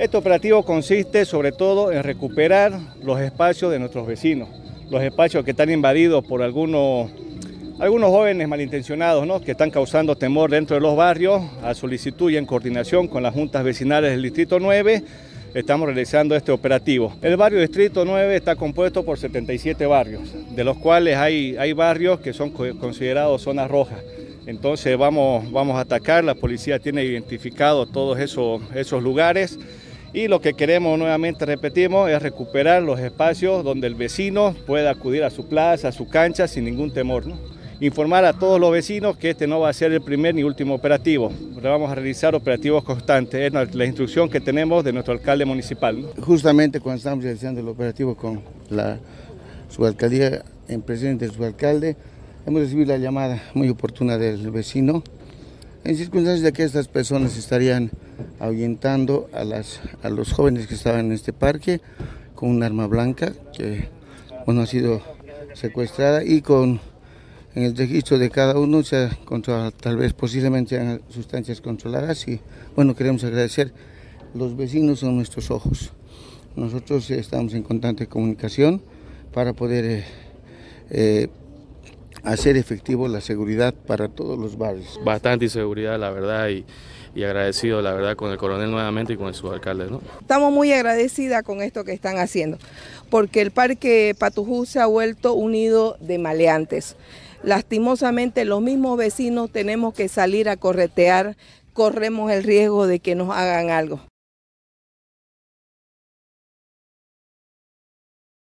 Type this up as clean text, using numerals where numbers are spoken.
Este operativo consiste sobre todo en recuperar los espacios de nuestros vecinos, los espacios que están invadidos por algunos jóvenes malintencionados, ¿no?, que están causando temor dentro de los barrios. A solicitud y en coordinación con las juntas vecinales del Distrito 9, estamos realizando este operativo. El barrio Distrito 9 está compuesto por 77 barrios, de los cuales hay barrios que son considerados zonas rojas. Entonces vamos a atacar, la policía tiene identificado todos esos lugares y lo que queremos, nuevamente repetimos, es recuperar los espacios donde el vecino pueda acudir a su plaza, a su cancha sin ningún temor, ¿no? Informar a todos los vecinos que este no va a ser el primer ni último operativo. Vamos a realizar operativos constantes, es la instrucción que tenemos de nuestro alcalde municipal, ¿no? Justamente cuando estamos realizando el operativo con la subalcaldía, en presencia del subalcalde, hemos recibido la llamada muy oportuna del vecino, en circunstancias de que estas personas estarían ahuyentando a los jóvenes que estaban en este parque con un arma blanca que ha sido secuestrada y en el registro de cada uno se ha encontrado tal vez posiblemente sean sustancias controladas y queremos agradecer. Los vecinos son nuestros ojos. Nosotros estamos en constante comunicación para poder hacer efectivo la seguridad para todos los barrios. Bastante inseguridad, la verdad, y agradecido, la verdad, con el coronel nuevamente y con el subalcalde, ¿no? Estamos muy agradecidas con esto que están haciendo, porque el Parque Patujú se ha vuelto un nido de maleantes. Lastimosamente, los mismos vecinos tenemos que salir a corretear, corremos el riesgo de que nos hagan algo.